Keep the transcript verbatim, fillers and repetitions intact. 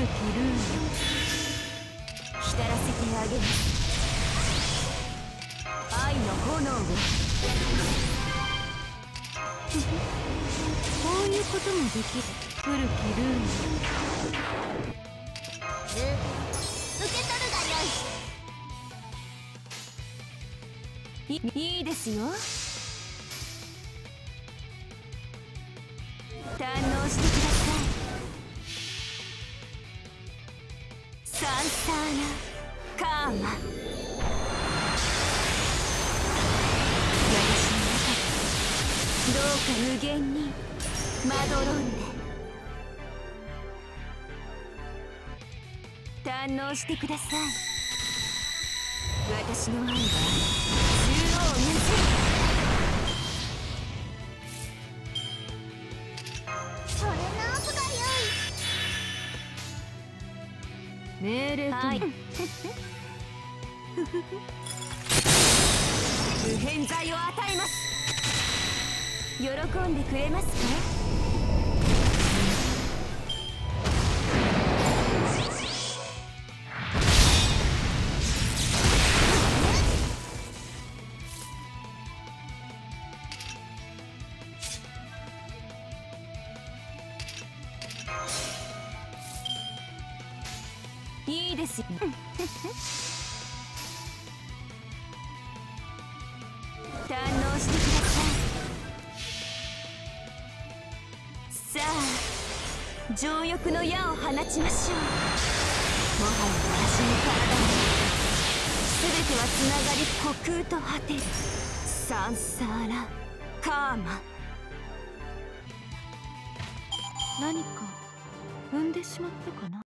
ル浸らせてあげます。愛の炎をこういうこともできる。古きルール受け取るがよい。いいいですよ。堪能してください。サンサーナカーマ。私の中でどうか無限にまどろんで堪能してください。私の愛は縦横無尽。それの奥がよい。命令とはい無変剤を与えます。喜んでくれますか？いいですよ。堪能してください。さあ情欲の矢を放ちましょう。もはや私の体は全てはつながり虚空と果てる。サンサーラカーマ。何か踏んでしまったかな。